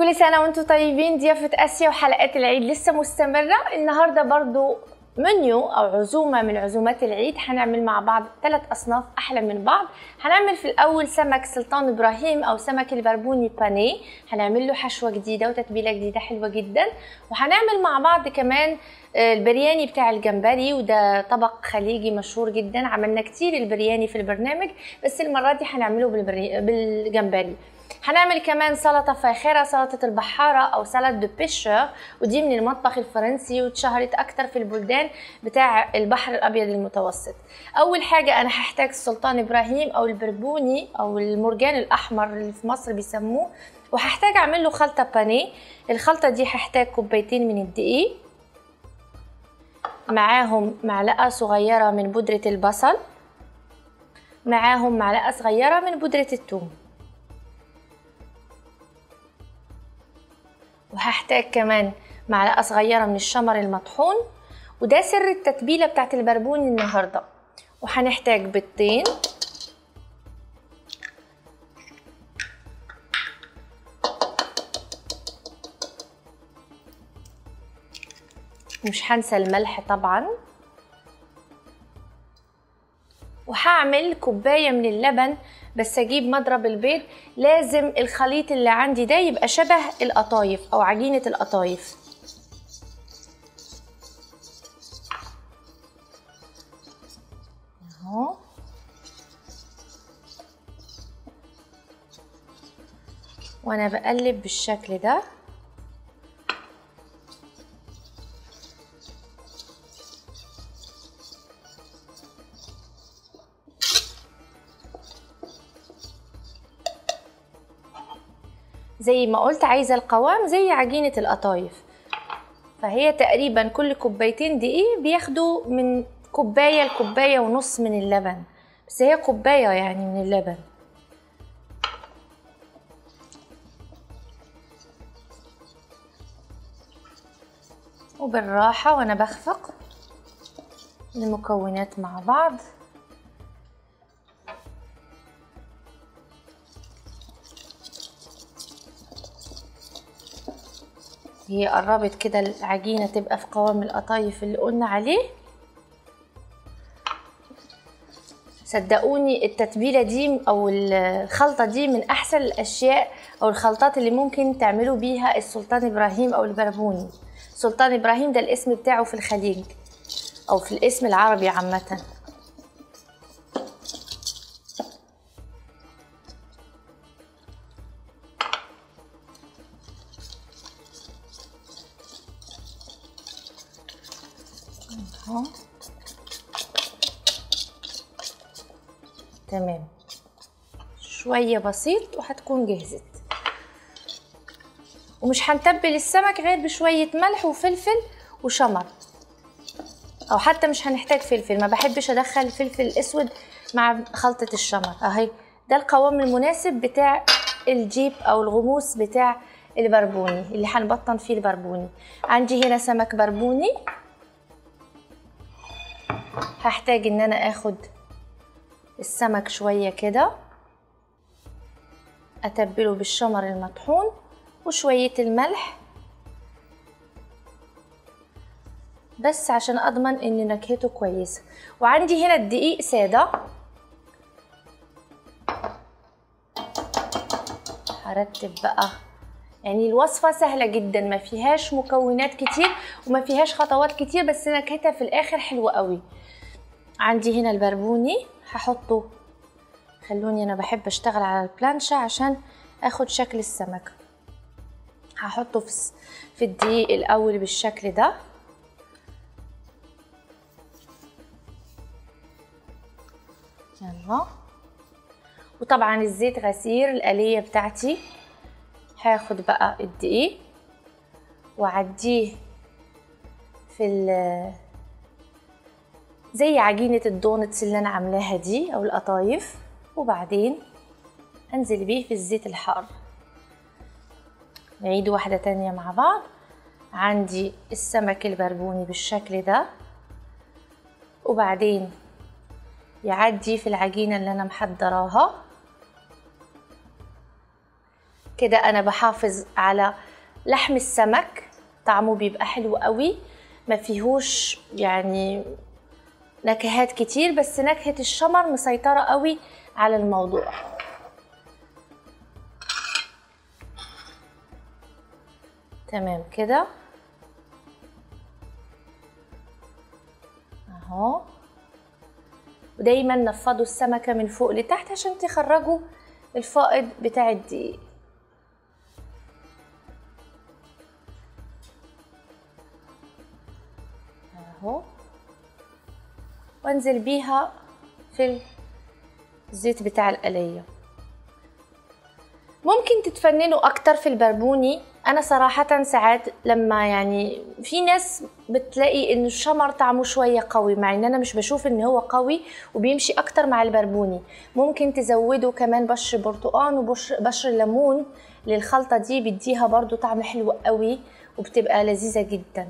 كل سنة وانتم طيبين. ضيافة آسيا وحلقات العيد لسه مستمرة. النهاردة برضو منيو أو عزومة من عزومات العيد. هنعمل مع بعض 3 أصناف أحلى من بعض. هنعمل في الأول سمك سلطان إبراهيم أو سمك البربوني بانيه، هنعمل له حشوة جديدة وتتبيلة جديدة حلوة جدا. وهنعمل مع بعض كمان البرياني بتاع الجمبري، وده طبق خليجي مشهور جدا. عملنا كتير البرياني في البرنامج، بس المرة دي هنعمله بالجمبري. هنعمل كمان سلطة فاخرة، سلطة البحارة أو سلطة دو بيشر، ودي من المطبخ الفرنسي واتشهرت أكتر في البلدان بتاع البحر الأبيض المتوسط. أول حاجة أنا هحتاج السلطان إبراهيم أو البربوني أو المرجان الأحمر اللي في مصر بيسموه، وهحتاج أعمل له خلطة بانيه. الخلطة دي هحتاج 2 كوب من الدقيق، معاهم معلقة صغيرة من بودرة البصل، معاهم معلقة صغيرة من بودرة الثوم، وهحتاج كمان معلقة صغيرة من الشمر المطحون، وده سر التتبيلة بتاعت البربوني النهاردة. وهنحتاج بيضتين، مش هنسى الملح طبعا، وهعمل كوباية من اللبن. بس اجيب مضرب البيض. لازم الخليط اللي عندي ده يبقى شبه القطايف او عجينة القطايف. اهو وانا بقلب بالشكل ده. زي ما قلت عايزة القوام زي عجينة القطايف، فهي تقريبا كل 2 كوباية دقيق بياخدوا من كوباية لكوباية ونص من اللبن، بس هي كوباية يعني من اللبن. وبالراحة وانا بخفق المكونات مع بعض. هي قربت كده العجينة تبقى في قوام القطايف اللي قلنا عليه. صدقوني التتبيلة دي او الخلطة دي من احسن الاشياء او الخلطات اللي ممكن تعملوا بيها السلطان ابراهيم او البربوني. سلطان ابراهيم ده الاسم بتاعه في الخليج او في الاسم العربي عامة. تمام، شوية بسيط وهتكون جهزت. ومش هنتبل السمك غير بشوية ملح وفلفل وشمر، او حتى مش هنحتاج فلفل، ما بحبش ادخل الفلفل الاسود مع خلطة الشمر. اهي ده القوام المناسب بتاع الجيب او الغموس بتاع البربوني اللي هنبطن فيه البربوني. عندي هنا سمك بربوني، هحتاج ان انا اخد السمك شوية كده اتبله بالشمر المطحون وشوية الملح، بس عشان اضمن ان نكهته كويسة. وعندي هنا الدقيق سادة، هرتب بقى. يعني الوصفة سهلة جدا، ما فيهاش مكونات كتير وما فيهاش خطوات كتير، بس نكهتها في الاخر حلوة قوي. عندي هنا البربوني هحطه، خلوني انا بحب اشتغل على البلانشة عشان اخد شكل السمك. هحطه في الدقيق الاول بالشكل ده. يلا، وطبعا الزيت غسير الآلية بتاعتي. هاخد بقى الدقيق وعديه في زي عجينة الدونتس اللي انا عاملاها دي او القطايف، وبعدين انزل بيه في الزيت الحار. نعيد واحدة تانية مع بعض. عندي السمك البربوني بالشكل ده، وبعدين يعدي في العجينة اللي انا محضراها. كده انا بحافظ على لحم السمك، طعمه بيبقى حلو قوي، ما فيهوش يعني نكهات كتير، بس نكهة الشمر مسيطرة قوي على الموضوع. تمام كده اهو. ودايما نفضوا السمكة من فوق لتحت عشان تخرجوا الفائض بتاع الدقيق. اهو، وانزل بيها في الزيت بتاع القلية. ممكن تتفننوا اكتر في البربوني. انا صراحة ساعات لما يعني في ناس بتلاقي ان الشمر طعمه شوية قوي، مع ان انا مش بشوف ان هو قوي وبيمشي اكتر مع البربوني. ممكن تزودوا كمان بشر برتقان وبشر ليمون للخلطة دي، بيديها برضو طعم حلو قوي وبتبقى لذيذة جدا.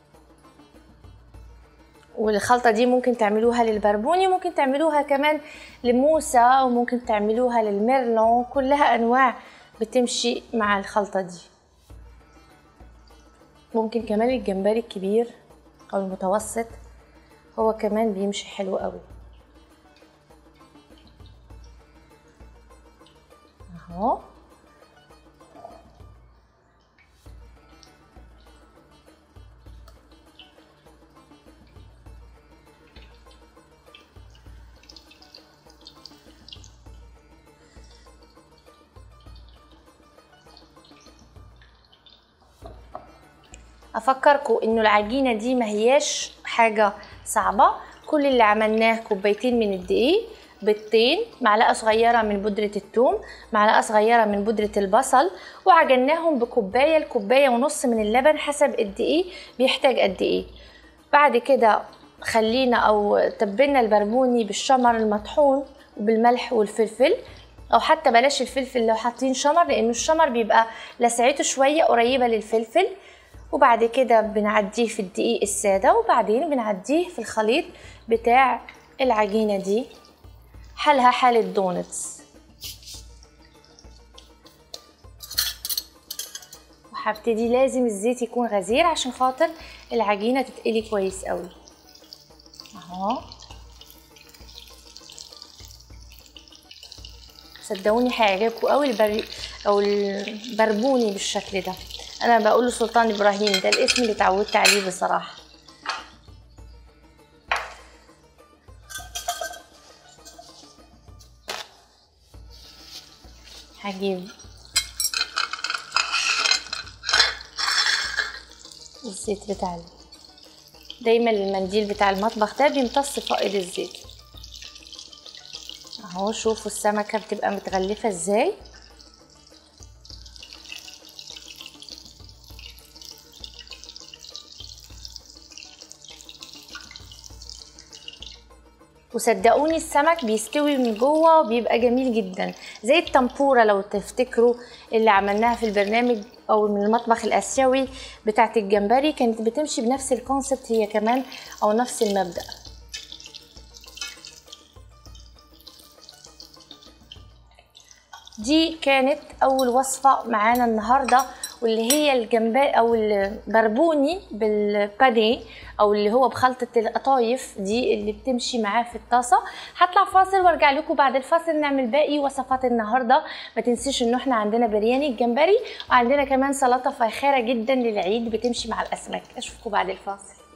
والخلطة دي ممكن تعملوها للبربوني، ممكن تعملوها كمان لموسى، وممكن تعملوها للميرلون، كلها أنواع بتمشي مع الخلطة دي. ممكن كمان الجمبري الكبير أو المتوسط، هو كمان بيمشي حلو قوي. اهو افكركم انه العجينه دي ما هياش حاجه صعبه. كل اللي عملناه كوبايتين من الدقيق، بيضتين، معلقه صغيره من بودره الثوم، معلقه صغيره من بودره البصل، وعجناهم بكوبايه لكوبايه ونص من اللبن حسب الدقيق بيحتاج قد ايه. بعد كده خلينا او تبلنا البربوني بالشمر المطحون وبالملح والفلفل، او حتى بلاش الفلفل لو حاطين شمر، لانه الشمر بيبقى لسعته شويه قريبه للفلفل. وبعد كده بنعديه في الدقيق الساده، وبعدين بنعديه في الخليط بتاع العجينه دي، حالها حال الدونتس. وهبتدي لازم الزيت يكون غزير عشان خاطر العجينه تتقلي كويس قوي. اهو صدقوني هيعجبكم قوي البربوني بالشكل ده. انا بقول له سلطان ابراهيم، ده الاسم اللي اتعودت عليه بصراحه. هجيب الزيت بتاع دايما المنديل بتاع المطبخ ده بيمتص فائض الزيت. اهو شوفوا السمكه بتبقى متغلفه ازاي. وصدقوني السمك بيستوي من جوه وبيبقى جميل جدا، زي التمبوره لو تفتكروا اللي عملناها في البرنامج او من المطبخ الاسيوي بتاعه الجمبري، كانت بتمشي بنفس الكونسبت هي كمان او نفس المبدأ. دي كانت اول وصفه معانا النهارده، واللي هي الجمبري او البربوني بالبانيه، او اللي هو بخلطه القطايف دي اللي بتمشي معاه في الطاسه. هطلع فاصل وارجع لكم بعد الفاصل نعمل باقي وصفات النهارده. ما تنسيش ان احنا عندنا برياني الجمبري، وعندنا كمان سلطه فاخره جدا للعيد بتمشي مع الاسماك. اشوفكم بعد الفاصل.